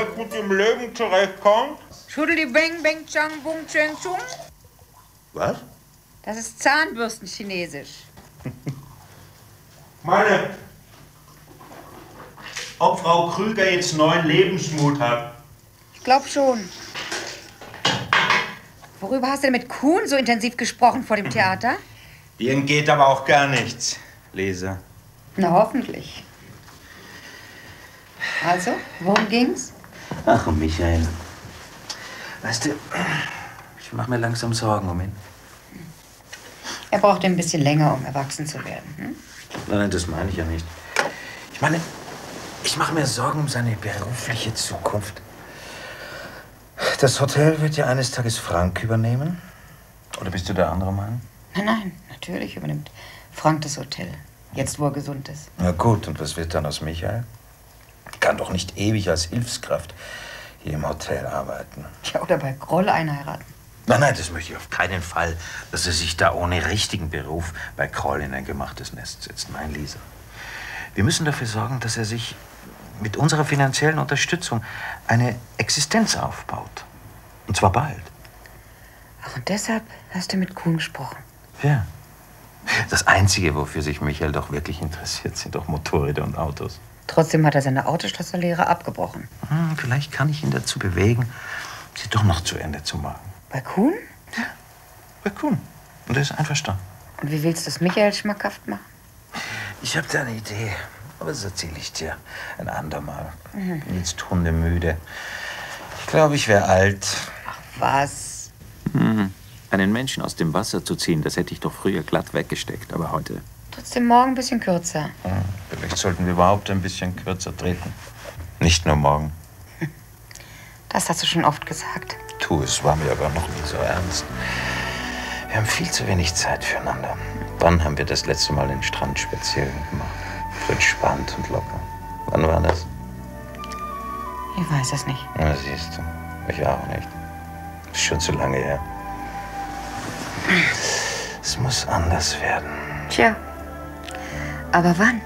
gut mit dem Leben zurechtkommt? Schudeli beng beng chang bung cheng chung. Was? Das ist Zahnbürsten-Chinesisch. Ob Frau Krüger jetzt neuen Lebensmut hat? Ich glaube schon. Worüber hast du denn mit Kuhn so intensiv gesprochen vor dem Theater? Ihnen geht aber auch gar nichts, Leser. Na, hoffentlich. Also, worum ging's? Ach, Michael. Weißt du, ich mache mir langsam Sorgen um ihn. Er braucht ein bisschen länger, um erwachsen zu werden. Hm? Nein, das meine ich ja nicht. Ich meine, ich mache mir Sorgen um seine berufliche Zukunft. Das Hotel wird ja eines Tages Frank übernehmen. Oder bist du der andere Mann? Nein, natürlich übernimmt Frank das Hotel. Jetzt, wo er gesund ist. Na gut, und was wird dann aus Michael? Kann doch nicht ewig als Hilfskraft hier im Hotel arbeiten. Ja, oder bei Groll einheiraten. Nein, das möchte ich auf keinen Fall, dass er sich da ohne richtigen Beruf bei Kroll in ein gemachtes Nest setzt. Nein, Lisa. Wir müssen dafür sorgen, dass er sich mit unserer finanziellen Unterstützung eine Existenz aufbaut. Und zwar bald. Ach, und deshalb hast du mit Kuhn gesprochen? Ja. Das Einzige, wofür sich Michael doch wirklich interessiert, sind doch Motorräder und Autos. Trotzdem hat er seine Autoschlosserlehre abgebrochen. Vielleicht kann ich ihn dazu bewegen, sie doch noch zu Ende zu machen. Bei Kuhn? Ja, bei Kuhn. Und er ist einverstanden. Und wie willst du es Michael schmackhaft machen? Ich habe da eine Idee. Aber das erzähle ich dir ein andermal. Bin jetzt hundemüde. Ich glaube, ich wäre alt. Ach, was? Einen Menschen aus dem Wasser zu ziehen, das hätte ich doch früher glatt weggesteckt. Aber heute... Trotzdem morgen ein bisschen kürzer. Vielleicht sollten wir überhaupt ein bisschen kürzer treten. Nicht nur morgen. Das hast du schon oft gesagt. Tu, es war mir aber noch nie so ernst. Wir haben viel zu wenig Zeit füreinander. Wann haben wir das letzte Mal den Strandspaziergang gemacht? So entspannt und locker. Wann war das? Ich weiß es nicht. Na, siehst du. Ich auch nicht. Ist schon zu lange her. Es muss anders werden. Tja. Aber wann?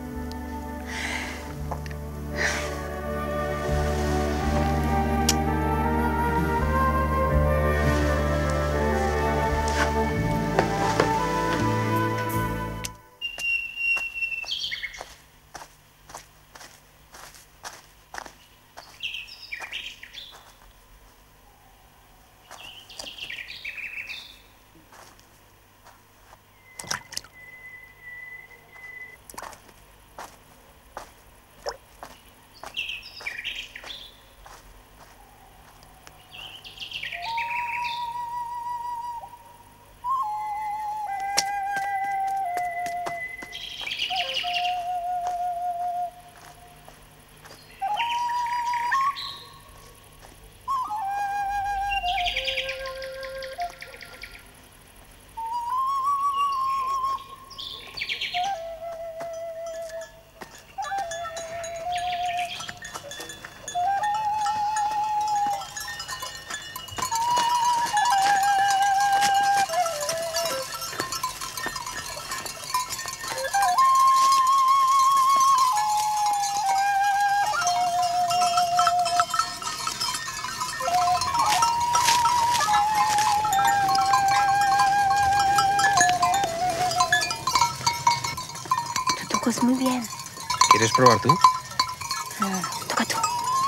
Muy bien. ¿Quieres probar tú? Toca tú.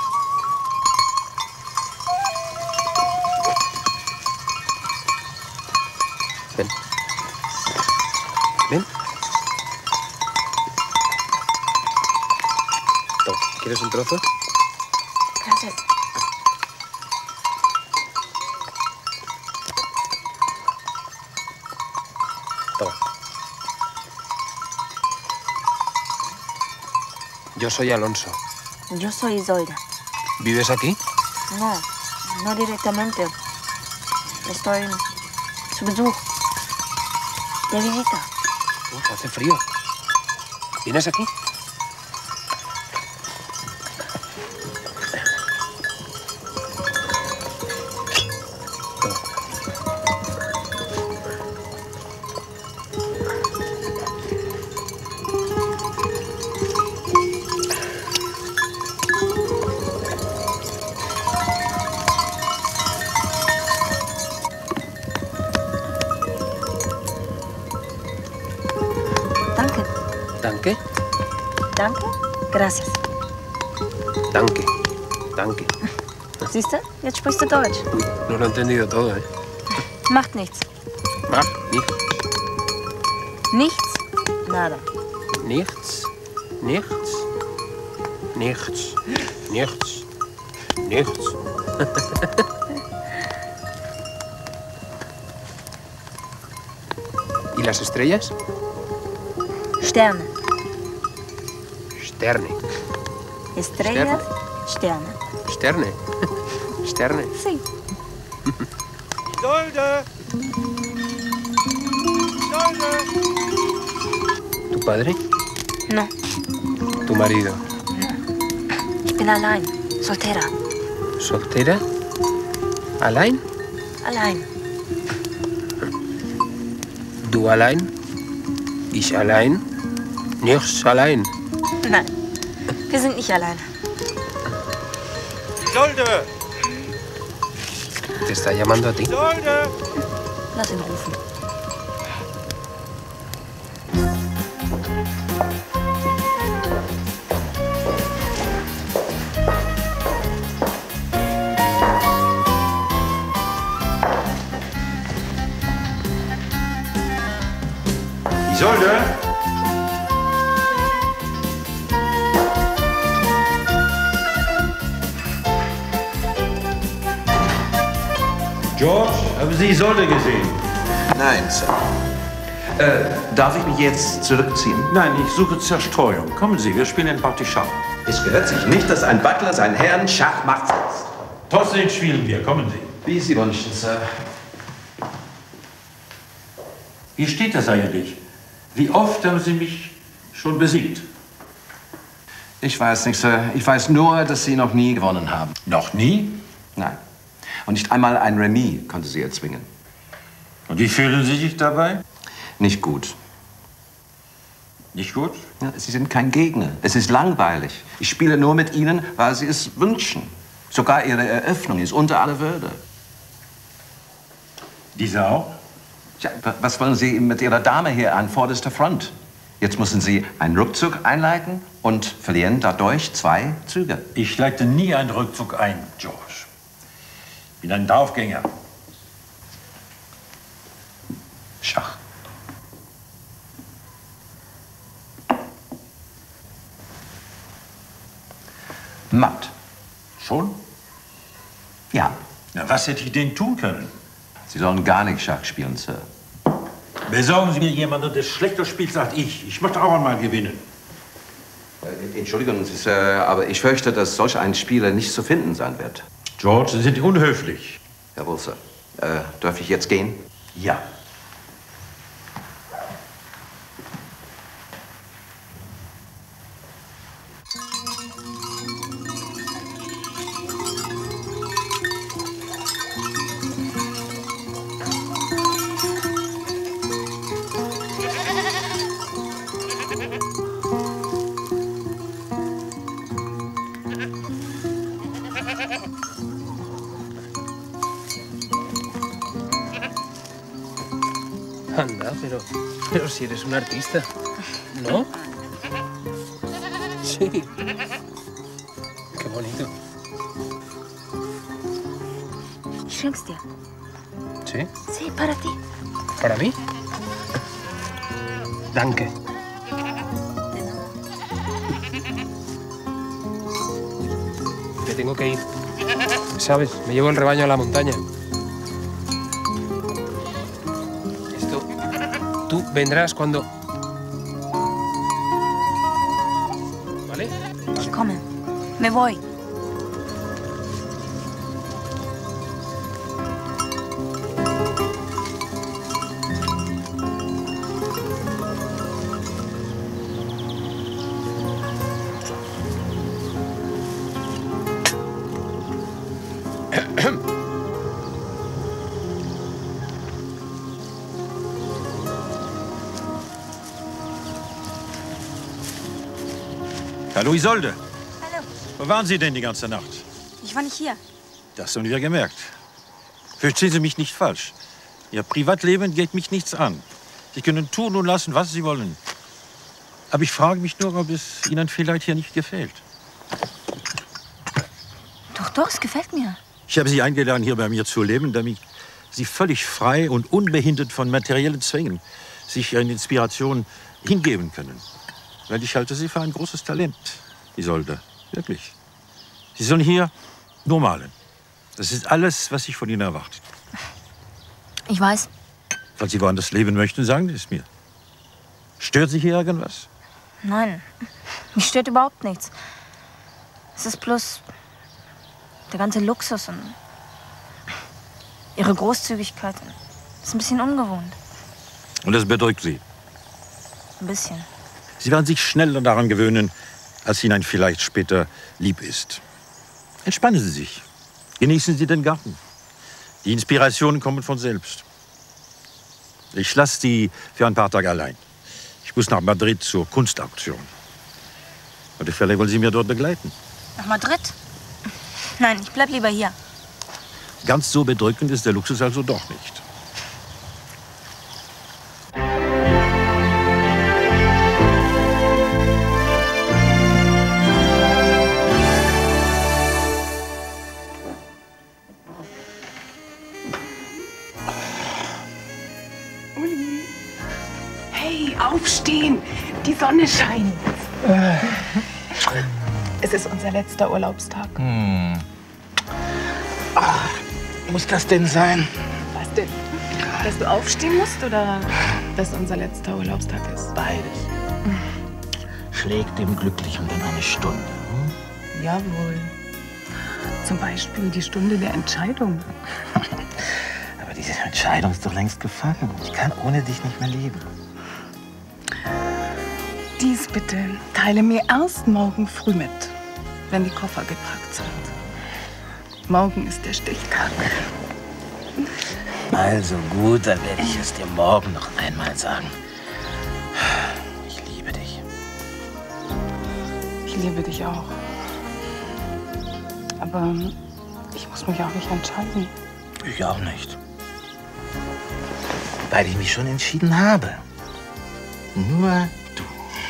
Ven. Ven. Toma, ¿quieres un trozo? Gracias. Toma. Yo soy Alonso. Yo soy Isolda. ¿Vives aquí? No, no directamente. Estoy su Besuch. De visita. Uf, hace frío. ¿Vienes aquí? Gracias. Danke. Danke. Siehst du? Jetzt sprichst du Deutsch. No lo he entendido todo, ¿eh? Macht nichts. Mach nichts. Nichts? Nada. Nichts. Nichts. Nichts. Nichts. Nichts. ¿Y las estrellas? Sterne. Sterne. Estrellas, Sterne. Sterne. Sterne. Sí. Isolde! Isolde! ¿Tu padre? No, ¿Tu marido? ich bin allein. Soltera. ¿Soltera? ¿Allein? Allein. ¿Du allein? Ich allein? Nichts allein. Nein, wir sind nicht alleine. Isolde! ¿Te está llamando a ti? Isolde! Lass ihn rufen. Isolde! George, haben Sie Isolde gesehen? Nein, Sir. Darf ich mich jetzt zurückziehen? Nein, ich suche Zerstreuung. Kommen Sie, wir spielen ein Partie Schach. Es gehört sich nicht, dass ein Butler seinen Herrn Schach macht. Trotzdem spielen wir. Kommen Sie. Wie Sie wünschen, Sir. Wie steht das eigentlich? Wie oft haben Sie mich schon besiegt? Ich weiß nicht, Sir. Ich weiß nur, dass Sie noch nie gewonnen haben. Noch nie? Nein. Und nicht einmal ein Remis konnte Sie erzwingen. Und wie fühlen Sie sich dabei? Nicht gut. Nicht gut? Ja, Sie sind kein Gegner. Es ist langweilig. Ich spiele nur mit Ihnen, weil Sie es wünschen. Sogar Ihre Eröffnung ist unter aller Würde. Diese auch? Ja, was wollen Sie mit Ihrer Dame hier an vorderster Front? Jetzt müssen Sie einen Rückzug einleiten und verlieren dadurch 2 Züge. Ich leite nie einen Rückzug ein, George. Ich bin ein Draufgänger. Schach. Matt. Schon? Ja. Na, was hätte ich denn tun können? Sie sollen gar nicht Schach spielen, Sir. Besorgen Sie mir jemanden, der schlechter spielt als ich. Ich möchte auch einmal gewinnen. Entschuldigung, Sir, aber ich fürchte, dass solch ein Spieler nicht zu finden sein wird. George, Sie sind unhöflich. Jawohl, Sir. Darf ich jetzt gehen? Ja. Anda, pero si eres un artista, ¿no? Sí. Qué bonito. Ich schenk's dir. ¿Sí? Sí, para ti. ¿Para mí? Danke. Me tengo que ir. ¿Sabes? Me llevo el rebaño a la montaña. Tú vendrás cuando... ¿Vale? Ich komme. Me voy. Hallo, Isolde. Hallo. Wo waren Sie denn die ganze Nacht? Ich war nicht hier. Das haben wir gemerkt. Verstehen Sie mich nicht falsch. Ihr Privatleben geht mich nichts an. Sie können tun und lassen, was Sie wollen. Aber ich frage mich nur, ob es Ihnen vielleicht hier nicht gefällt. Doch, es gefällt mir. Ich habe Sie eingeladen, hier bei mir zu leben, damit Sie völlig frei und unbehindert von materiellen Zwängen sich Ihren Inspirationen hingeben können. Weil ich halte Sie für ein großes Talent, Isolde. Wirklich. Sie sollen hier nur malen. Das ist alles, was ich von Ihnen erwarte. Ich weiß. Falls Sie woanders leben möchten, sagen Sie es mir. Stört Sie hier irgendwas? Nein, mich stört überhaupt nichts. Es ist bloß der ganze Luxus und Ihre Großzügigkeit. Das ist ein bisschen ungewohnt. Und das bedrückt Sie? Ein bisschen. Sie werden sich schneller daran gewöhnen, als Ihnen vielleicht später lieb ist. Entspannen Sie sich. Genießen Sie den Garten. Die Inspirationen kommen von selbst. Ich lasse Sie für ein paar Tage allein. Ich muss nach Madrid zur Kunstauktion. Auf die Fälle wollen Sie mir dort begleiten. Nach Madrid? Nein, ich bleib lieber hier. Ganz so bedrückend ist der Luxus also doch nicht. Hey, aufstehen! Die Sonne scheint. Es ist unser letzter Urlaubstag. Muss das denn sein? Was denn? Dass du aufstehen musst oder dass unser letzter Urlaubstag ist? Beides. Schlägt dem Glücklichen denn eine Stunde? Jawohl. Zum Beispiel die Stunde der Entscheidung. Aber diese Entscheidung ist doch längst gefallen. Ich kann ohne dich nicht mehr leben. Dies bitte teile mir erst morgen früh mit, wenn die Koffer gepackt sind. Morgen ist der Stichtag. Also gut, dann werde ich es dir morgen noch einmal sagen. Ich liebe dich. Ich liebe dich auch. Aber ich muss mich auch nicht entscheiden. Ich auch nicht. Weil ich mich schon entschieden habe. Nur du.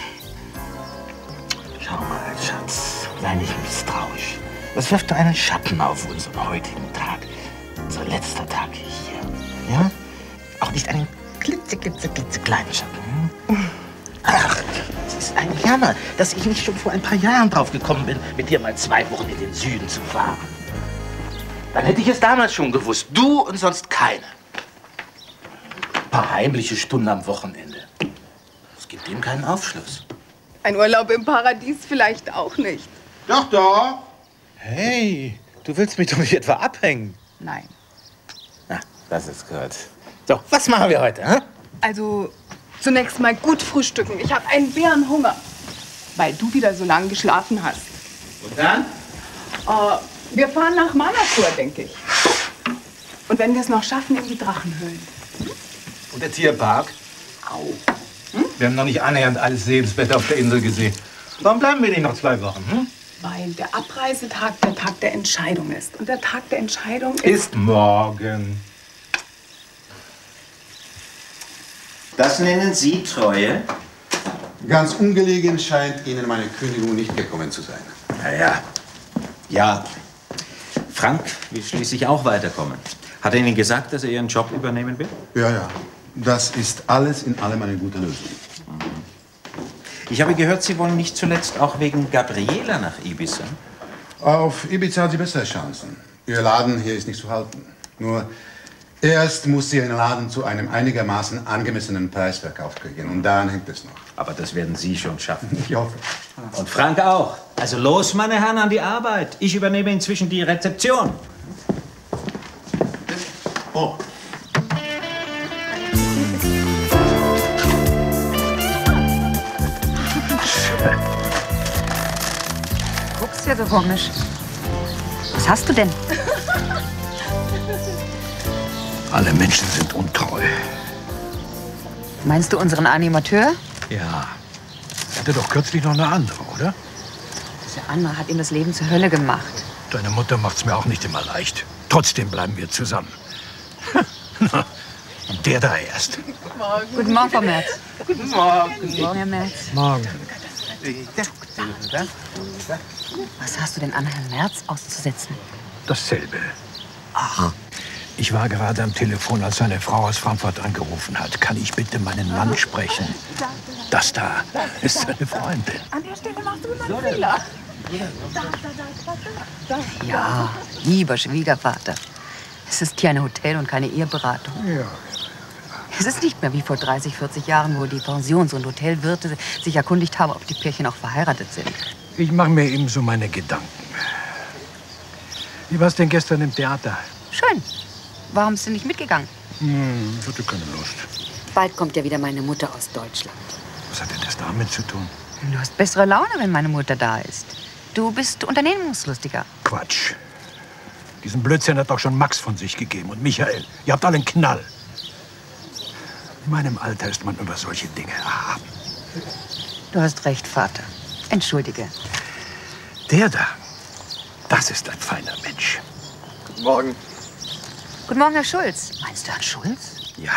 Schau mal, Schatz, sei nicht misstrauisch. Das wirft doch einen Schatten auf unseren heutigen Tag. Unser letzter Tag hier. Ja? Auch nicht einen klitzekleinen Schatten. Ach, es ist ein Jammer, dass ich nicht schon vor ein paar Jahren drauf gekommen bin, mit dir mal 2 Wochen in den Süden zu fahren. Dann hätte ich es damals schon gewusst. Du und sonst keine. Ein paar heimliche Stunden am Wochenende. Das gibt ihm keinen Aufschluss. Ein Urlaub im Paradies vielleicht auch nicht. Doch, doch. Hey, du willst mich doch nicht etwa abhängen? Nein. Na, das ist gut. So, was machen wir heute, hä? Also, zunächst mal gut frühstücken. Ich habe einen Bärenhunger, weil du wieder so lange geschlafen hast. Und dann? Wir fahren nach Manasur, denke ich. Und wenn wir es noch schaffen, in die Drachenhöhlen. Und der Tierpark? Au. Wir haben noch nicht annähernd alles Sehenswert auf der Insel gesehen. Warum bleiben wir nicht noch 2 Wochen? Hm? Weil der Abreisetag der Tag der Entscheidung ist. Und der Tag der Entscheidung Ist morgen. Das nennen Sie Treue? Ganz ungelegen scheint Ihnen meine Kündigung nicht gekommen zu sein. Naja. Ja. Frank will schließlich auch weiterkommen. Hat er Ihnen gesagt, dass er Ihren Job übernehmen will? Ja, ja. Das ist alles in allem eine gute Lösung. Ich habe gehört, Sie wollen nicht zuletzt auch wegen Gabriela nach Ibiza. Auf Ibiza hat sie bessere Chancen. Ihr Laden hier ist nicht zu halten. Nur erst muss sie ihren Laden zu einem einigermaßen angemessenen Preis verkauft kriegen. Und daran hängt es noch. Aber das werden Sie schon schaffen. Ich hoffe. Und Frank auch. Also los, meine Herren, an die Arbeit. Ich übernehme inzwischen die Rezeption. Oh. Guckst ja so komisch. Was hast du denn? Alle Menschen sind untreu. Meinst du unseren Animateur? Ja. Er hatte doch kürzlich noch eine andere, oder? Diese andere hat ihm das Leben zur Hölle gemacht. Deine Mutter macht's mir auch nicht immer leicht. Trotzdem bleiben wir zusammen. Und der da erst. Guten Morgen, Frau Merz. Guten Morgen. Guten Morgen, Herr Merz. Morgen. Was hast du denn an Herrn Merz auszusetzen? Dasselbe. Ach. Ich war gerade am Telefon, als seine Frau aus Frankfurt angerufen hat. Kann ich bitte meinen Mann sprechen? Das da ist seine Freundin. An der Stelle machst du immer einen Fehler. Ja, lieber Schwiegervater. Es ist hier ein Hotel und keine Eheberatung. Ja. Es ist nicht mehr wie vor 30, 40 Jahren, wo die Pensions- und Hotelwirte sich erkundigt haben, ob die Pärchen auch verheiratet sind. Ich mache mir eben so meine Gedanken. Wie war's denn gestern im Theater? Schön. Warum ist sie nicht mitgegangen? Ich hatte keine Lust. Bald kommt ja wieder meine Mutter aus Deutschland. Was hat denn das damit zu tun? Du hast bessere Laune, wenn meine Mutter da ist. Du bist unternehmungslustiger. Quatsch. Diesen Blödsinn hat auch schon Max von sich gegeben und Michael. Ihr habt alle einen Knall. In meinem Alter ist man über solche Dinge erhaben. Du hast recht, Vater. Entschuldige. Der da, das ist ein feiner Mensch. Guten Morgen. Guten Morgen, Herr Schulz. Meinst du Herrn Schulz? Ja.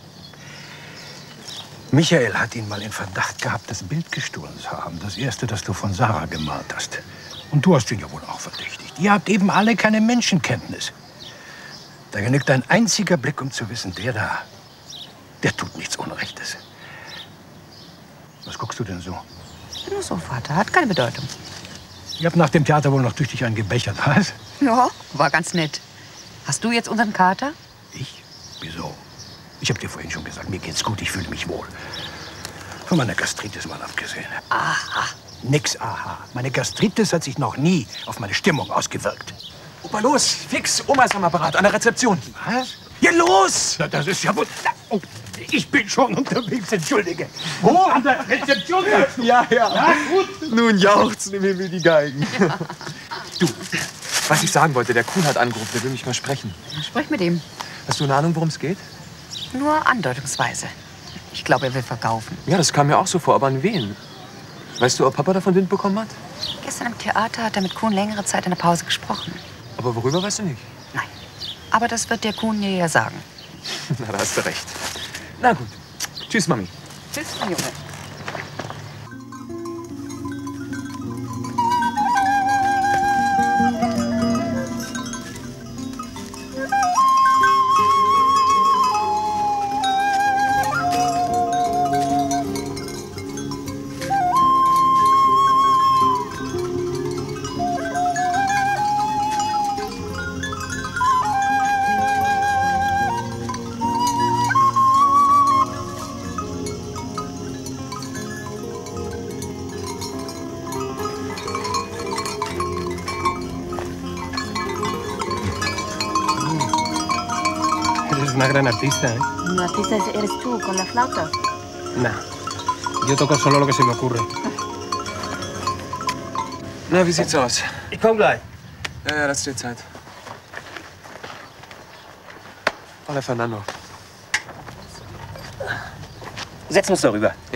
Michael hat ihn mal in Verdacht gehabt, das Bild gestohlen zu haben. Das erste, das du von Sarah gemalt hast. Und du hast ihn ja wohl auch verdächtigt. Ihr habt eben alle keine Menschenkenntnis. Da genügt ein einziger Blick, um zu wissen, der da, der tut nichts Unrechtes. Was guckst du denn so? Nur so, Vater. Hat keine Bedeutung. Ihr habt nach dem Theater wohl noch tüchtig einen gebechert, was? Ja, war ganz nett. Hast du jetzt unseren Kater? Ich? Wieso? Ich hab dir vorhin schon gesagt, mir geht's gut, ich fühle mich wohl. Von meiner Gastritis mal abgesehen. Aha. Nix aha. Meine Gastritis hat sich noch nie auf meine Stimmung ausgewirkt. Opa, los, fix, Oma ist am Apparat, an der Rezeption. Was? Ja, los! Na, das ist ja wohl... Oh, ich bin schon unterwegs, entschuldige. Wo? An der Rezeption? Ja. Gut. Nun jauchzen im Himmel die Geigen. Ja. Du, was ich sagen wollte, der Kuhn hat angerufen, der will mich mal sprechen. Sprich mit ihm. Hast du eine Ahnung, worum es geht? Nur andeutungsweise. Ich glaube, er will verkaufen. Ja, das kam mir auch so vor, aber an wen? Weißt du, ob Papa davon Wind bekommen hat? Gestern im Theater hat er mit Kuhn längere Zeit in der Pause gesprochen. Aber worüber weißt du nicht? Nein. Aber das wird der Kuhn dir ja sagen. Na, da hast du recht. Na gut. Tschüss, Mami. Tschüss, mein Junge. Una gran artista, ¿eh? Un artista eres tú, con la flauta. Nah, yo toco solo lo que se me ocurre. Na, wie sieht's aus? Ich komm gleich. Ja, das steht Zeit. Hola, Fernando. Setzen wir uns darüber. Ja.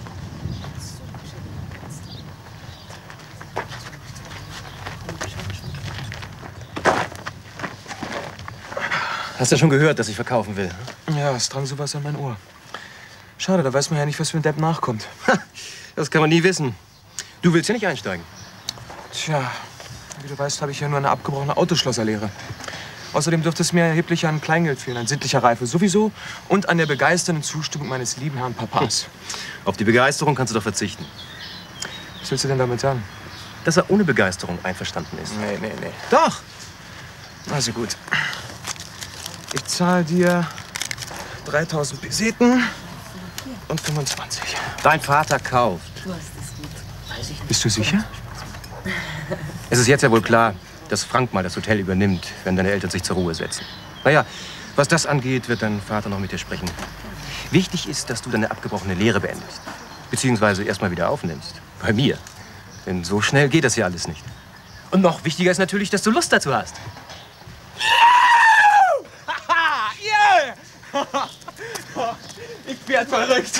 Hast du schon gehört, dass ich verkaufen will? Ja, es drang sowas an mein Ohr. Schade, da weiß man ja nicht, was für ein Depp nachkommt. Das kann man nie wissen. Du willst ja nicht einsteigen. Tja, wie du weißt, habe ich ja nur eine abgebrochene Autoschlosserlehre. Außerdem dürfte es mir erheblich an Kleingeld fehlen, an sittlicher Reife sowieso und an der begeisternden Zustimmung meines lieben Herrn Papas. Auf die Begeisterung kannst du doch verzichten. Was willst du denn damit sagen? Dass er ohne Begeisterung einverstanden ist. Nee. Doch! Also gut. Ich zahle dir 3000 Peseten und 25. Dein Vater kauft. Bist du sicher? Es ist jetzt ja wohl klar, dass Frank mal das Hotel übernimmt, wenn deine Eltern sich zur Ruhe setzen. Naja, was das angeht, wird dein Vater noch mit dir sprechen. Wichtig ist, dass du deine abgebrochene Lehre beendest. Beziehungsweise erst mal wieder aufnimmst. Bei mir. Denn so schnell geht das ja alles nicht. Und noch wichtiger ist natürlich, dass du Lust dazu hast. Ich werd verrückt.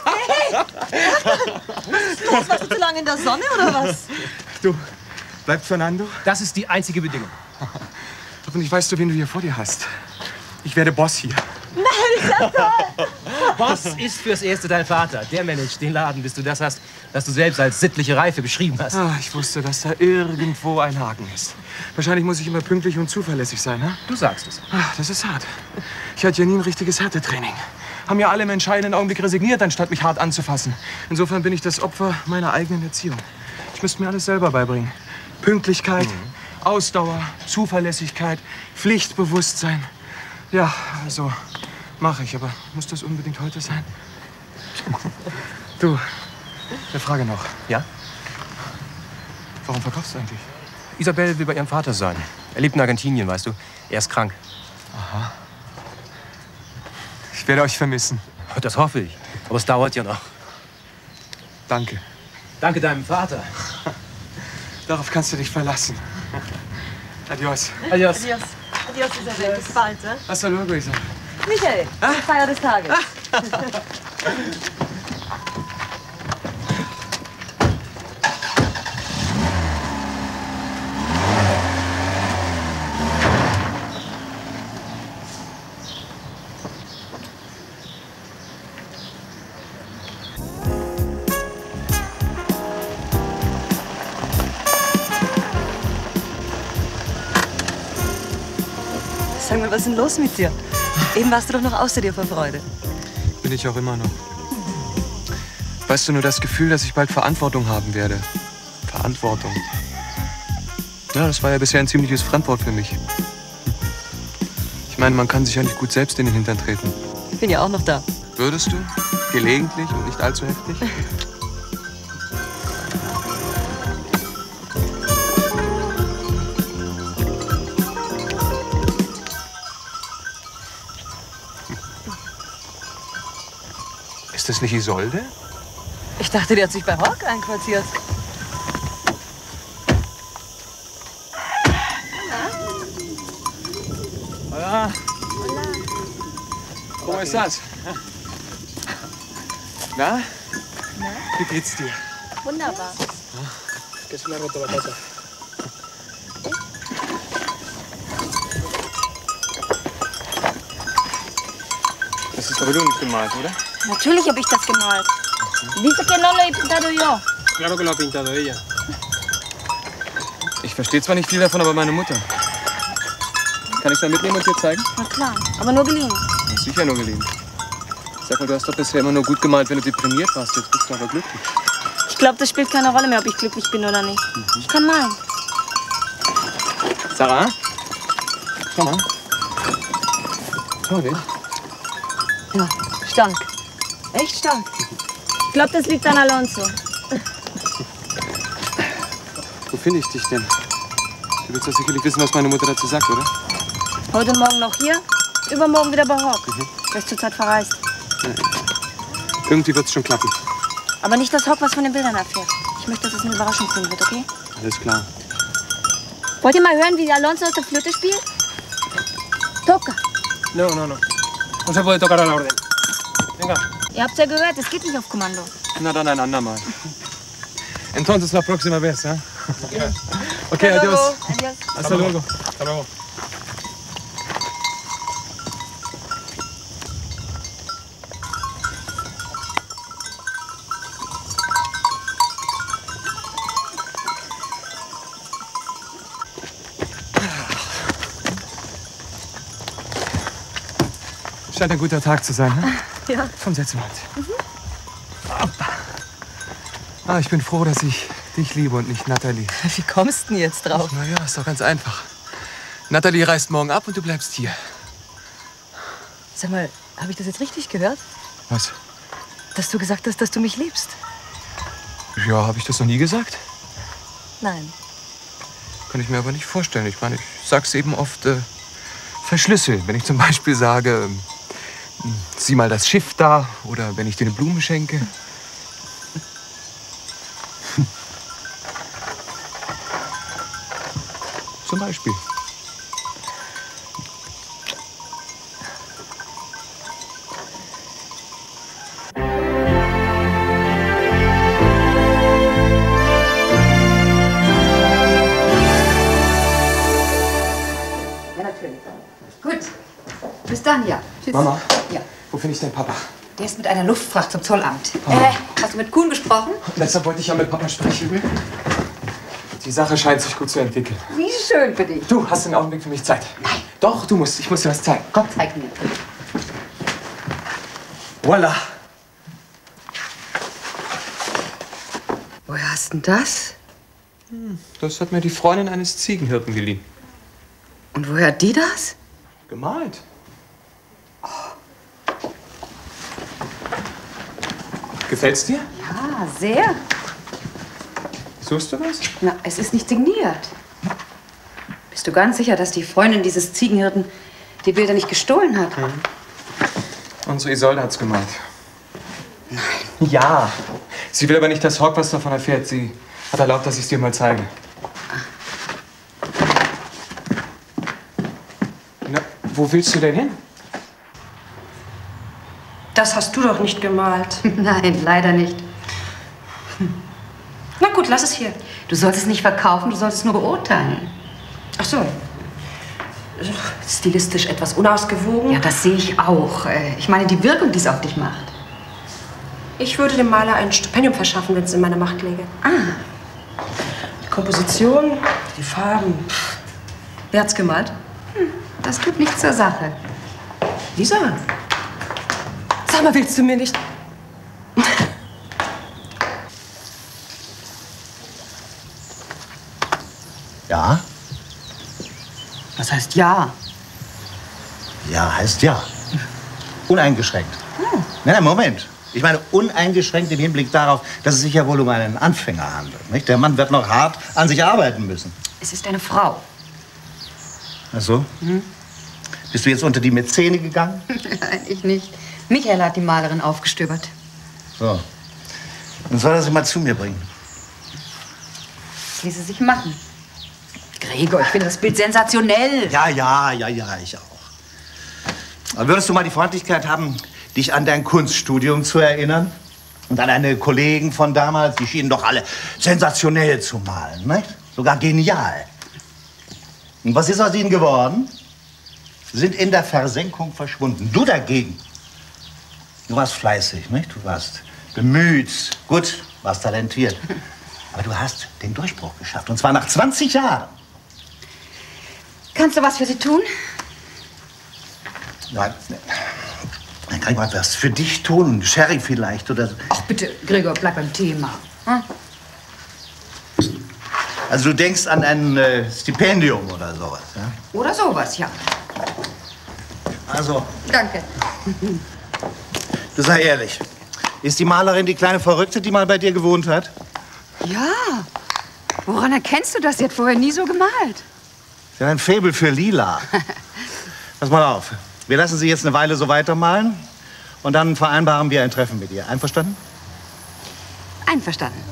Los, warst du zu lange in der Sonne oder was? Du, bleibt Fernando? Das ist die einzige Bedingung. Hoffentlich weißt du, wen du hier vor dir hast. Ich werde Boss hier. Nein, ist ja toll. Boss ist fürs Erste dein Vater. Der managt den Laden, bis du das hast, was du selbst als sittliche Reife beschrieben hast. Ah, ich wusste, dass da irgendwo ein Haken ist. Wahrscheinlich muss ich immer pünktlich und zuverlässig sein, ne? Du sagst es. Ach, das ist hart. Ich hatte ja nie ein richtiges Härtetraining. Haben ja alle im entscheidenden Augenblick resigniert, anstatt mich hart anzufassen. Insofern bin ich das Opfer meiner eigenen Erziehung. Ich müsste mir alles selber beibringen. Pünktlichkeit, Ausdauer, Zuverlässigkeit, Pflichtbewusstsein. Ja, also mache ich, aber muss das unbedingt heute sein? Du, eine Frage noch. Ja? Warum verkaufst du eigentlich? Isabel will bei ihrem Vater sein. Er lebt in Argentinien, weißt du. Er ist krank. Aha. Ich werde euch vermissen. Das hoffe ich. Aber es dauert ja noch. Danke. Danke deinem Vater. Darauf kannst du dich verlassen. Adios. Adios. Adios. Adios, Isabel. Bis bald, ne? Hasta luego, Isabel. Michael, die Feier des Tages. Sag mal, was ist denn los mit dir? Eben warst du doch noch außer dir vor Freude. Bin ich auch immer noch. Weißt du, nur das Gefühl, dass ich bald Verantwortung haben werde. Verantwortung. Ja, das war ja bisher ein ziemliches Fremdwort für mich. Ich meine, man kann sich ja nicht gut selbst in den Hintern treten. Ich bin ja auch noch da. Würdest du? Gelegentlich und nicht allzu heftig? Ist das nicht Isolde? Ich dachte, die hat sich bei Hawk einquartiert. Hola. ¿Cómo estás? Na? Wie geht's dir? Wunderbar. ¿Qué es una rotobatata? Das ist aber du nicht gemalt, oder? Natürlich habe ich das gemalt. Dice que no lo he pintado yo. Claro que lo ha pintado ella. Ich verstehe zwar nicht viel davon, aber meine Mutter. Kann ich dann mitnehmen und dir zeigen? Na klar, aber nur geliehen. Ja, sicher nur geliehen. Sag mal, du hast doch bisher immer nur gut gemalt, wenn du deprimiert warst. Jetzt bist du aber glücklich. Ich glaube, das spielt keine Rolle mehr, ob ich glücklich bin oder nicht. Ich kann malen. Sarah? Schau mal. Toll, nicht? Ja, stark. Echt stark. Ich glaube, das liegt an Alonso. Wo finde ich dich denn? Du willst doch sicherlich wissen, was meine Mutter dazu sagt, oder? Heute Morgen noch hier, übermorgen wieder bei Hawk. Der ist zurzeit verreist. Ja. Irgendwie wird's schon klappen. Aber nicht, dass Hawk was von den Bildern erfährt. Ich möchte, dass es eine Überraschung für ihn wird, okay? Alles klar. Wollt ihr mal hören, wie Alonso aus der Flöte spielt? Toca. No. No se puede tocar a la orden. Venga. Ihr habt's ja gehört, es geht nicht auf Kommando. Na dann ein andermal. Entonces la próxima vez, ¿eh? Okay, adios. Adios. Hasta luego. Hasta luego. Scheint ein guter Tag zu sein, ne? Ja. Komm, setz mal. Ah, ich bin froh, dass ich dich liebe und nicht Natalie. Wie kommst du denn jetzt drauf? Na ja, ist doch ganz einfach. Natalie reist morgen ab und du bleibst hier. Sag mal, habe ich das jetzt richtig gehört? Was? Dass du gesagt hast, dass du mich liebst? Ja, habe ich das noch nie gesagt? Nein. Kann ich mir aber nicht vorstellen. Ich meine, ich sag's eben oft verschlüsseln. Wenn ich zum Beispiel sage, sieh mal das Schiff da, oder wenn ich dir eine Blume schenke. Zum Beispiel. Ja, natürlich. Gut. Bis dann, ja. Tschüss. Mama. Ja. finde ich denn Papa? Der ist mit einer Luftfracht zum Zollamt. Hast du mit Kuhn gesprochen? Deshalb wollte ich ja mit Papa sprechen. Die Sache scheint sich gut zu entwickeln. Wie schön für dich. Du hast einen Augenblick für mich Zeit. Nein. Doch, du musst. Ich muss dir was zeigen. Komm. Zeig mir. Voila. Woher hast denn das? Das hat mir die Freundin eines Ziegenhirten geliehen. Und woher hat die das? Gemalt. Gefällt's dir? Ja, sehr. Suchst du was? Na, es ist nicht signiert. Bist du ganz sicher, dass die Freundin dieses Ziegenhirten die Bilder nicht gestohlen hat? Unsere Isolde hat's gemalt. Nein. Ja. Sie will aber nicht, dass Hawk was davon erfährt. Sie hat erlaubt, dass ich es dir mal zeige. Na, wo willst du denn hin? Das hast du doch nicht gemalt. Nein, leider nicht. Na gut, lass es hier. Du sollst es nicht verkaufen, du sollst es nur beurteilen. Ach so. Stilistisch etwas unausgewogen. Ja, das sehe ich auch. Ich meine, die Wirkung, die es auf dich macht. Ich würde dem Maler ein Stipendium verschaffen, wenn es in meiner Macht läge. Die Komposition, die Farben. Wer hat's gemalt? Das tut nichts zur Sache. Lisa? Sag mal, willst du mir nicht... Ja? Was heißt ja? Ja heißt ja. Uneingeschränkt. Nein, Moment. Ich meine uneingeschränkt im Hinblick darauf, dass es sich ja wohl um einen Anfänger handelt. Nicht? Der Mann wird noch hart an sich arbeiten müssen. Es ist eine Frau. Ach so? Bist du jetzt unter die Mäzene gegangen? Nein, ich nicht. Michael hat die Malerin aufgestöbert. So. Dann soll er sie mal zu mir bringen. Das ließe sich machen. Gregor, ich finde das Bild sensationell. Ja, ich auch. Aber würdest du mal die Freundlichkeit haben, dich an dein Kunststudium zu erinnern? Und an deine Kollegen von damals, die schienen doch alle sensationell zu malen, nicht? Sogar genial. Und was ist aus ihnen geworden? Sie sind in der Versenkung verschwunden. Du dagegen, du warst fleißig, nicht? Du warst bemüht, gut, warst talentiert. Aber du hast den Durchbruch geschafft, und zwar nach 20 Jahren. Kannst du was für sie tun? Nein, dann kann ich mal was für dich tun. Sherry vielleicht oder so. Ach bitte, Gregor, bleib beim Thema. Hm? Also du denkst an ein Stipendium oder sowas, ja? Oder sowas, ja. Also, Danke. du sei ehrlich. Ist die Malerin die kleine Verrückte, die mal bei dir gewohnt hat? Ja. Woran erkennst du das? Sie hat vorher nie so gemalt. Sie hat ein Faible für Lila. Pass mal auf. Wir lassen sie jetzt eine Weile so weitermalen und dann vereinbaren wir ein Treffen mit ihr. Einverstanden? Einverstanden.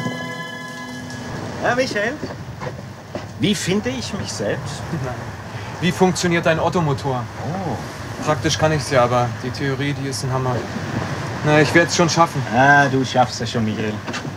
Ja, Michael, wie finde ich mich selbst? Wie funktioniert ein Ottomotor? Oh. Praktisch kann ich's ja, aber die Theorie, die ist ein Hammer. Na, ich werde es schon schaffen. Ah, du schaffst es schon, Michael.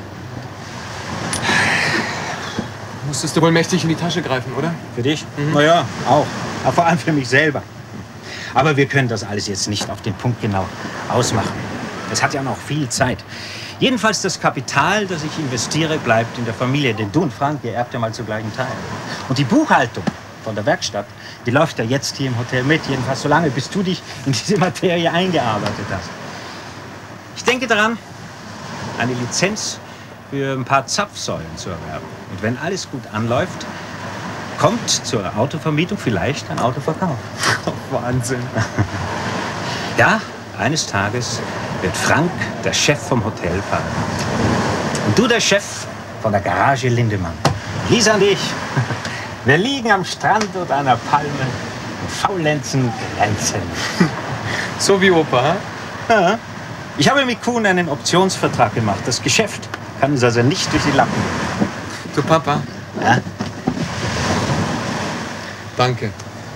Musstest du wohl mächtig in die Tasche greifen, oder? Für dich? Na ja, auch. Aber vor allem für mich selber. Aber wir können das alles jetzt nicht auf den Punkt genau ausmachen. Es hat ja noch viel Zeit. Jedenfalls das Kapital, das ich investiere, bleibt in der Familie. Denn du und Frank, ihr erbt ja mal zu gleichen Teilen. Und die Buchhaltung von der Werkstatt, die läuft ja jetzt hier im Hotel mit. Jedenfalls so lange, bis du dich in diese Materie eingearbeitet hast. Ich denke daran, eine Lizenz für ein paar Zapfsäulen zu erwerben. Und wenn alles gut anläuft, kommt zur Autovermietung vielleicht ein Autoverkauf. Wahnsinn. Ja, eines Tages wird Frank der Chef vom Hotel Palmen. Und du der Chef von der Garage Lindemann. Lisa und ich, wir liegen am Strand unter einer Palme und faulenzen glänzen. So wie Opa, ja. Ich habe mit Kuhn einen Optionsvertrag gemacht. Das Geschäft kann uns also nicht durch die Lappen gehen. Du Papa. Ja? Danke.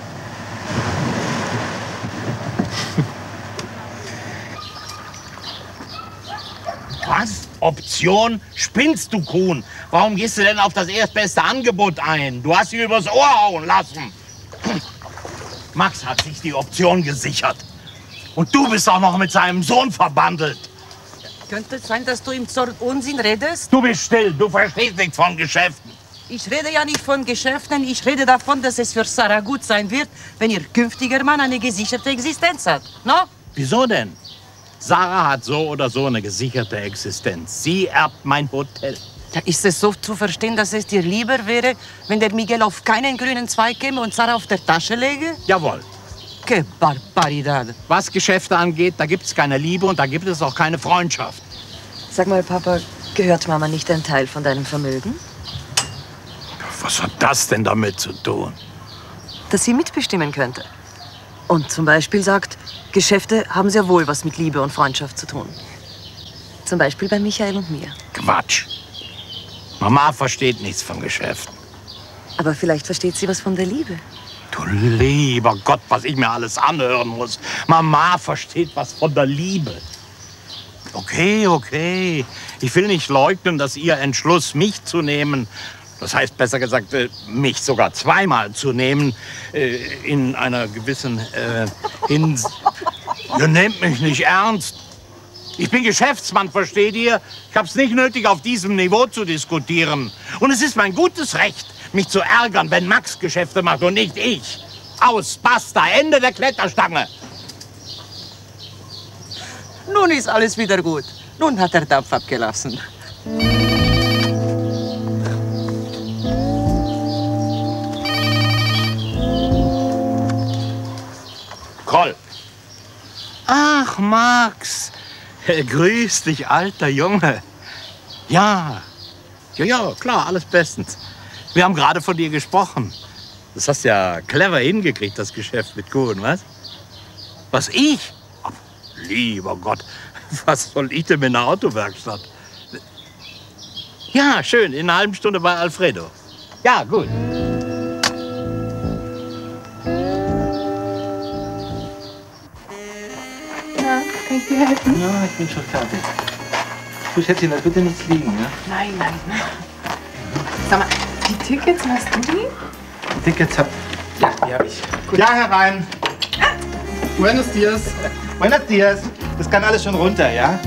Was? Option? Spinnst du, Kuhn? Warum gehst du denn auf das erstbeste Angebot ein? Du hast sie übers Ohr hauen lassen. Max hat sich die Option gesichert. Und du bist auch noch mit seinem Sohn verbandelt. Könnte es sein, dass du ihm so Unsinn redest? Du bist still, du verstehst nichts von Geschäften. Ich rede ja nicht von Geschäften, ich rede davon, dass es für Sarah gut sein wird, wenn ihr künftiger Mann eine gesicherte Existenz hat. No? Wieso denn? Sarah hat so oder so eine gesicherte Existenz. Sie erbt mein Hotel. Ja, ist es so zu verstehen, dass es dir lieber wäre, wenn der Miguel auf keinen grünen Zweig käme und Sarah auf der Tasche läge? Jawohl. Que Barbaridad. Was Geschäfte angeht, da gibt es keine Liebe und da gibt es auch keine Freundschaft. Sag mal, Papa, gehört Mama nicht ein Teil von deinem Vermögen? Was hat das denn damit zu tun? Dass sie mitbestimmen könnte. Und zum Beispiel sagt, Geschäfte haben sehr wohl was mit Liebe und Freundschaft zu tun. Zum Beispiel bei Michael und mir. Quatsch. Mama versteht nichts von Geschäften. Aber vielleicht versteht sie was von der Liebe. Du lieber Gott, was ich mir alles anhören muss. Mama versteht was von der Liebe. Okay, okay. Ich will nicht leugnen, dass ihr Entschluss, mich zu nehmen, das heißt besser gesagt, mich sogar zweimal zu nehmen, in einer gewissen Ihr nehmt mich nicht ernst. Ich bin Geschäftsmann, versteht ihr? Ich hab's nicht nötig, auf diesem Niveau zu diskutieren. Und es ist mein gutes Recht, mich zu ärgern, wenn Max Geschäfte macht und nicht ich. Aus, basta, Ende der Kletterstange. Nun ist alles wieder gut. Nun hat der Dampf abgelassen. Kroll. Ach, Max. Grüß dich, alter Junge. Ja, klar, alles bestens. Wir haben gerade von dir gesprochen. Das hast ja clever hingekriegt, das Geschäft mit Kuhn, was? Was, ich? Ach, lieber Gott, was soll ich denn mit einer Autowerkstatt? Ja, schön, in einer halben Stunde bei Alfredo. Ja, gut. Kann ich dir helfen? Ja, ich bin schon fertig. Du, Schätzchen, lass bitte nichts liegen, ja? Nein. Sag mal, die Tickets, hast du die? Die Tickets hab ich. Gut. Ja, herein. Buenos dias. Buenos dias. Das kann alles schon runter, ja?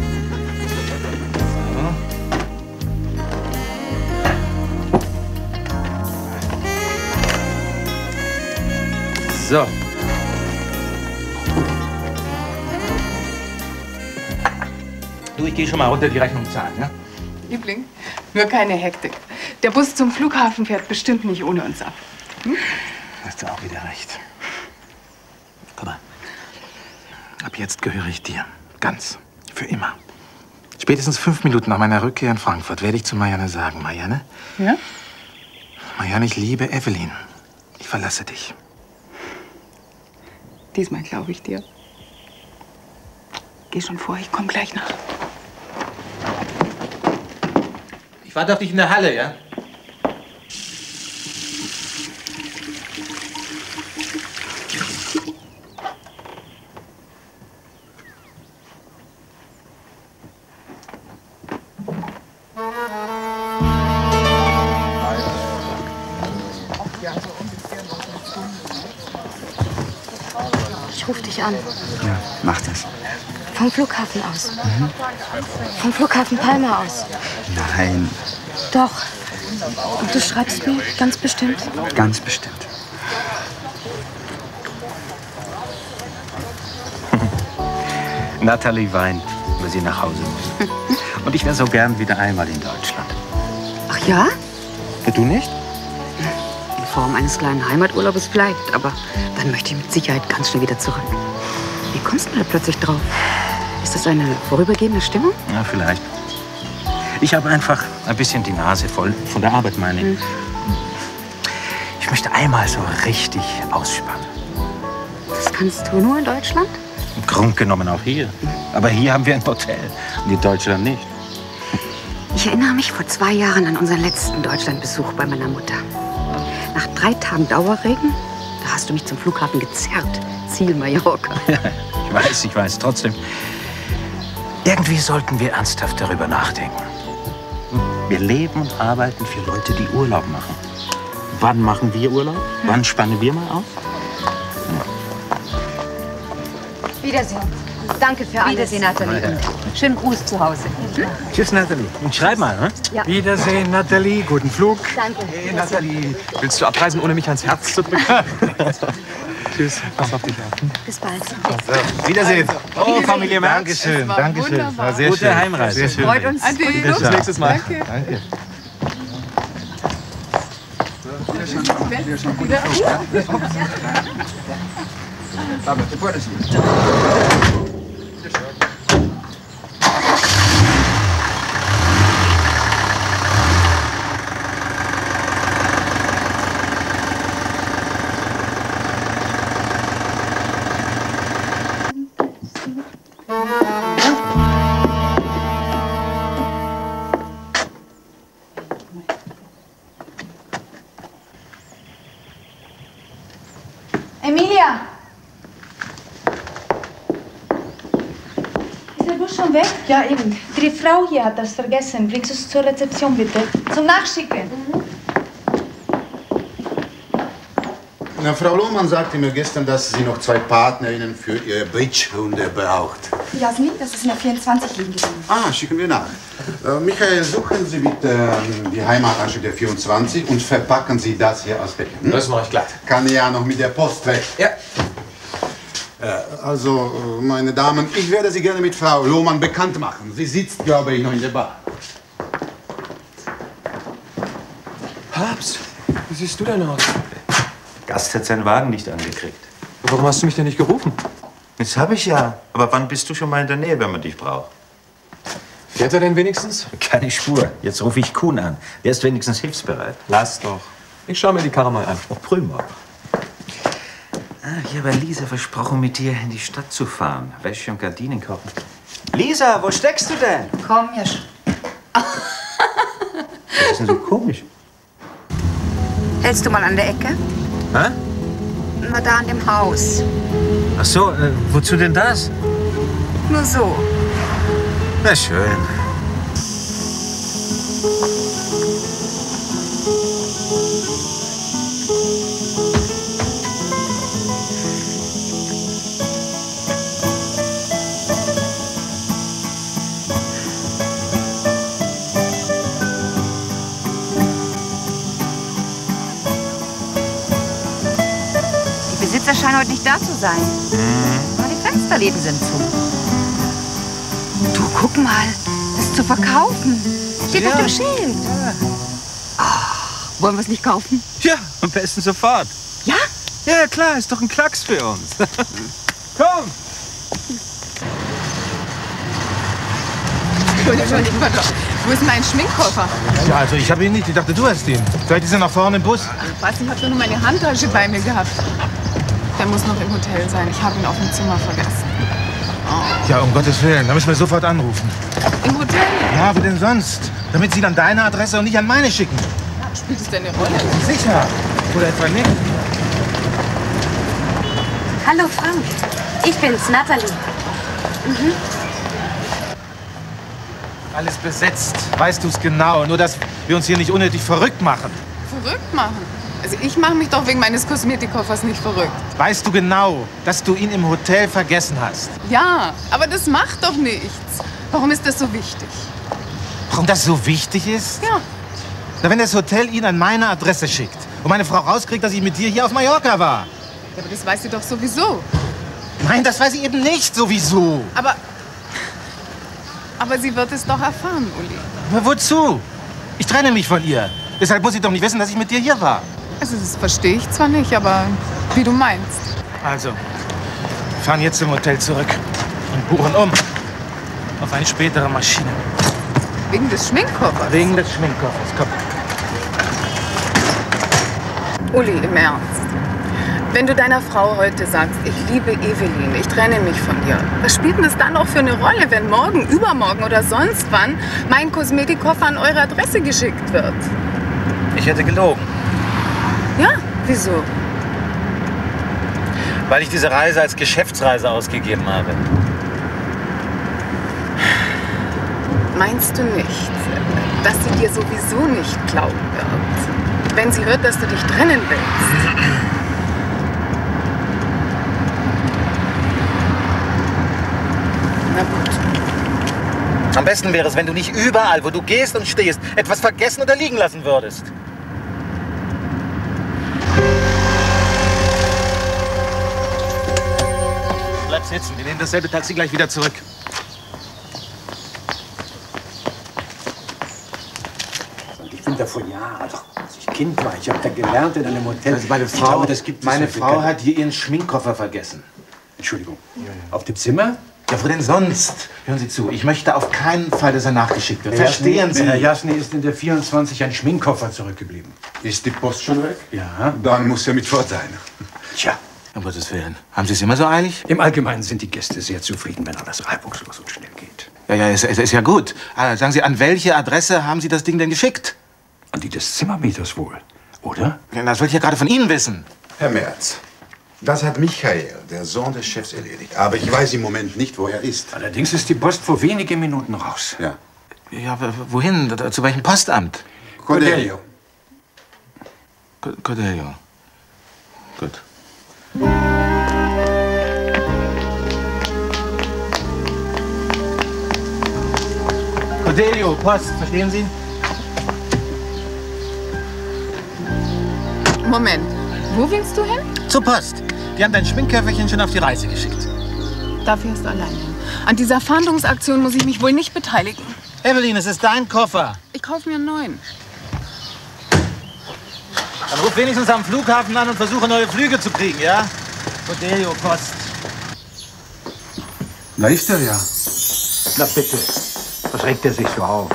So. Du, ich gehe schon mal runter die Rechnung zahlen, ja? Liebling, nur keine Hektik. Der Bus zum Flughafen fährt bestimmt nicht ohne uns ab. Hm? Hast du auch wieder recht. Guck mal. Ab jetzt gehöre ich dir. Ganz. Für immer. Spätestens 5 Minuten nach meiner Rückkehr in Frankfurt werde ich zu Marianne sagen, Marianne. Ja? Marianne, ich liebe Evelyn. Ich verlasse dich. Diesmal glaube ich dir. Geh schon vor, ich komme gleich nach. Ich warte auf dich in der Halle, ja? Ich rufe dich an. Ja, mach das. Vom Flughafen aus. Vom Flughafen Palma aus. Nein, Doch. Und du schreibst mir ganz bestimmt? ganz bestimmt. Natalie weint, weil sie nach Hause muss. Und ich wäre so gern wieder einmal in Deutschland. Ach ja? Du nicht? In Form eines kleinen Heimaturlaubes vielleicht, aber dann möchte ich mit Sicherheit ganz schnell wieder zurück. Wie kommst du da plötzlich drauf? Ist das eine vorübergehende Stimmung? Ja, vielleicht. Ich habe einfach ein bisschen die Nase voll von der Arbeit, meine ich. Ich möchte einmal so richtig ausspannen. Das kannst du nur in Deutschland? Im Grunde genommen auch hier. Aber hier haben wir ein Hotel und in Deutschland nicht. Ich erinnere mich vor 2 Jahren an unseren letzten Deutschlandbesuch bei meiner Mutter. Nach 3 Tagen Dauerregen, da hast du mich zum Flughafen gezerrt. Ziel Mallorca. Ich weiß. Trotzdem, irgendwie sollten wir ernsthaft darüber nachdenken. Wir leben und arbeiten für Leute, die Urlaub machen. Wann machen wir Urlaub? Wann spannen wir mal aus? Wiedersehen. Danke für alles. Wiedersehen, Nathalie. Und schönen Gruß zu Hause. Tschüss, Natalie. Und schreib mal, ne? Ja. Wiedersehen, Natalie. Guten Flug. Danke. Hey, Natalie. Willst du abreisen, ohne mich ans Herz zu drücken? Tschüss. Pass auf dich auf. Bis bald. Wiedersehen. Oh, Familie Merz. Dankeschön, Dankeschön. War sehr Gute schön. Heimreise. Sehr schön. Freut uns. Bis nächstes Mal. Danke. Emilia! Ist der Bus schon weg? Ja, eben. Die Frau hier hat das vergessen. Bringst du es zur Rezeption, bitte? Zum Nachschicken. Na, Frau Lohmann sagte mir gestern, dass sie noch 2 Partnerinnen für ihr Bridge-Hunde braucht. Jasmin, das ist in der 24 liegen geblieben. Ah, schicken wir nach. Michael, suchen Sie bitte die Heimatasche der 24 und verpacken Sie das hier aus Becher. Hm? Das mache ich glatt. Kann ja noch mit der Post weg. Ja. Also, meine Damen, ich werde Sie gerne mit Frau Lohmann bekannt machen. Sie sitzt, glaube ich, noch in der Bar. Habs, wie siehst du denn aus? Gast hat seinen Wagen nicht angekriegt. Warum hast du mich denn nicht gerufen? Das habe ich ja. Aber wann bist du schon mal in der Nähe, wenn man dich braucht? Fährt er denn wenigstens? Keine Spur. Jetzt rufe ich Kuhn an. Der ist wenigstens hilfsbereit. Lass doch. Ich schaue mir die Karre mal an. Oh, prima. Ich habe Lisa versprochen, mit dir in die Stadt zu fahren. Wäsche und Gardinen kochen. Lisa, wo steckst du denn? Komm, Jasch. Was ist denn so komisch? Hältst du mal an der Ecke? Hä? Na, da an dem Haus. Ach so, wozu denn das? Nur so. Na schön. Die Besitzer scheinen heute nicht da zu sein. Aber die Fensterläden sind zu. Du, guck mal. Das ist zu verkaufen. Steht auf dem Schild. Ach, wollen wir es nicht kaufen? Ja, am besten sofort. Ja? Ja, klar, ist doch ein Klacks für uns. Komm! Entschuldigung, pardon. Wo ist mein Schminkkoffer? Ja, also ich habe ihn nicht. Ich dachte, du hast ihn. Vielleicht ist er nach vorne im Bus. Ich weiß nicht, ich habe nur meine Handtasche bei mir gehabt. Der muss noch im Hotel sein. Ich habe ihn auf dem Zimmer vergessen. Ja, um Gottes Willen. Da müssen wir sofort anrufen. Im Hotel? Ja, wo denn sonst? Damit sie dann deine Adresse und nicht an meine schicken. Spielt es denn eine Rolle? Sicher. Oder etwa nicht? Hallo, Frank. Ich bin's, Natalie. Mhm. Alles besetzt. Weißt du es genau? Nur, dass wir uns hier nicht unnötig verrückt machen. Verrückt machen? Also ich mache mich doch wegen meines Kosmetikkoffers nicht verrückt. Weißt du genau, dass du ihn im Hotel vergessen hast? Ja, aber das macht doch nichts. Warum ist das so wichtig? Warum das so wichtig ist? Ja. Na, wenn das Hotel ihn an meine Adresse schickt und meine Frau rauskriegt, dass ich mit dir hier auf Mallorca war. Ja, aber das weiß sie doch sowieso. Nein, das weiß ich eben nicht sowieso. Aber sie wird es doch erfahren, Uli. Aber wozu? Ich trenne mich von ihr. Deshalb muss sie doch nicht wissen, dass ich mit dir hier war. Also das verstehe ich zwar nicht, aber wie du meinst. Also, wir fahren jetzt zum Hotel zurück und buchen um auf eine spätere Maschine. Wegen des Schminkkoffers? Wegen des Schminkkoffers, komm. Uli, im Ernst. Wenn du deiner Frau heute sagst, ich liebe Evelyn, ich trenne mich von ihr, was spielt denn das dann noch für eine Rolle, wenn morgen, übermorgen oder sonst wann mein Kosmetikkoffer an eure Adresse geschickt wird? Ich hätte gelogen. Ja, wieso? Weil ich diese Reise als Geschäftsreise ausgegeben habe. Meinst du nicht, dass sie dir sowieso nicht glauben wird, wenn sie hört, dass du dich trennen willst? Na gut. Am besten wäre es, wenn du nicht überall, wo du gehst und stehst, etwas vergessen oder liegen lassen würdest. Bleib sitzen, wir nehmen dasselbe Taxi gleich wieder zurück. Ich bin da vor Jahren, als ich Kind war. Ich habe da gelernt in einem Hotel. Also meine Frau, ich glaube, das gibt es meine so Frau hat hier ihren Schminkkoffer vergessen. Entschuldigung. Auf dem Zimmer? Ja, wo denn sonst? Hören Sie zu, ich möchte auf keinen Fall, dass er nachgeschickt wird. Verstehen Sie? Herr Jasny ist in der 24 ein Schminkkoffer zurückgeblieben. Ist die Post schon weg? Ja. Dann muss er mit Fort sein. Tja. Um Gottes Willen. Haben Sie es immer so eilig? Im Allgemeinen sind die Gäste sehr zufrieden, wenn alles reibungslos und schnell geht. Ja, es ist ja gut. Sagen Sie, an welche Adresse haben Sie das Ding denn geschickt? An die des Zimmermieters wohl, oder? Ja, das will ich ja gerade von Ihnen wissen. Herr Merz, das hat Michael, der Sohn des Chefs, erledigt. Aber ich weiß im Moment nicht, wo er ist. Allerdings ist die Post vor wenigen Minuten raus. Ja. Ja, wohin? Zu welchem Postamt? Cordelio. Cordelio. Gut. Cordelio, Post, verstehen Sie? Moment, wo willst du hin? Zur Post. Die haben dein Schminkköfferchen schon auf die Reise geschickt. Dafür ist allein hin. An dieser Fahndungsaktion muss ich mich wohl nicht beteiligen. Evelyn, es ist dein Koffer. Ich kaufe mir einen neuen. Dann ruf wenigstens am Flughafen an und versuche, neue Flüge zu kriegen, ja? Cordelio, Post. Na, ist er ja. Na bitte, was regt er sich so auf?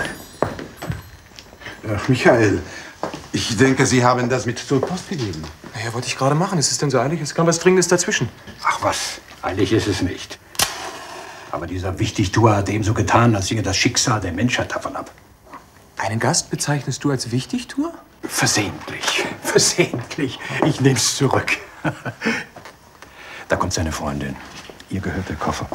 Ach, Michael, ich denke, Sie haben das mit zur Post gegeben. Naja, wollte ich gerade machen. Ist es denn so eilig? Es kam was Dringendes dazwischen. Ach was, eilig ist es nicht. Aber dieser Wichtigtuer hat ebenso getan, als hinge das Schicksal der Menschheit davon ab. Einen Gast bezeichnest du als Wichtigtuer? Versehentlich. Versehentlich. Ich nehm's zurück. Da kommt seine Freundin. Ihr gehört der Koffer.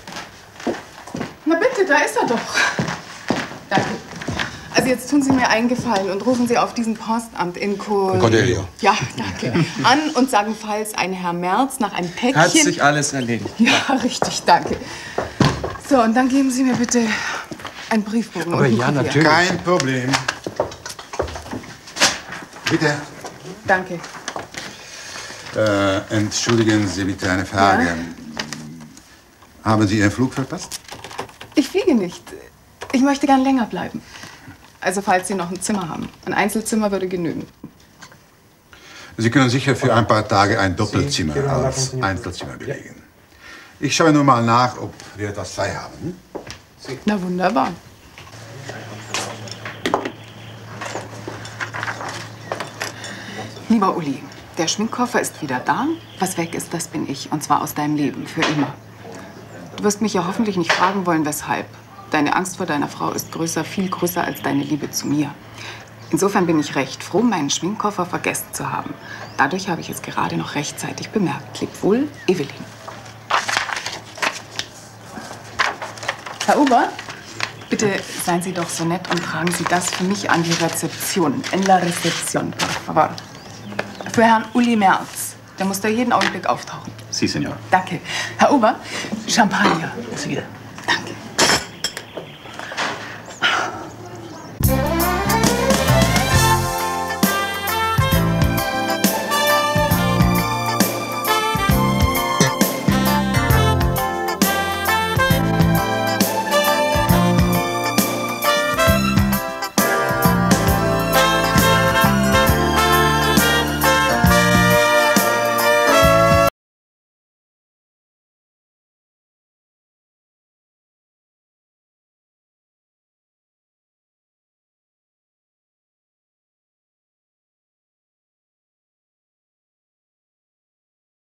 Na bitte, da ist er doch. Danke. Also jetzt tun Sie mir einen Gefallen und rufen Sie auf diesen Postamt in Cordelio. Ja, danke. An und sagen, falls ein Herr Merz nach einem Päckchen... Hat sich alles erledigt. Ja, richtig, danke. So, und dann geben Sie mir bitte einen Briefbogen. Aber und einen ja, Kuvert. natürlich. Kein Problem. Bitte. Danke. Entschuldigen Sie bitte eine Frage. Ja? Haben Sie Ihren Flug verpasst? Ich fliege nicht. Ich möchte gern länger bleiben. Also falls Sie noch ein Zimmer haben. Ein Einzelzimmer würde genügen. Sie können sicher für ein paar Tage ein Doppelzimmer als Einzelzimmer belegen. Ich schaue nur mal nach, ob wir etwas frei haben. Na wunderbar. Lieber Uli, der Schminkkoffer ist wieder da. Was weg ist, das bin ich. Und zwar aus deinem Leben, für immer. Du wirst mich ja hoffentlich nicht fragen wollen, weshalb. Deine Angst vor deiner Frau ist größer, viel größer als deine Liebe zu mir. Insofern bin ich recht froh, meinen Schminkkoffer vergessen zu haben. Dadurch habe ich es gerade noch rechtzeitig bemerkt. Leb wohl, Evelyn. Herr Ober, bitte seien Sie doch so nett und tragen Sie das für mich an die Rezeption. En la recepción, por favor. Für Herrn Uli Merz. Der muss da jeden Augenblick auftauchen. Sie, Senor. Danke. Herr Ober, Champagner. Sicher.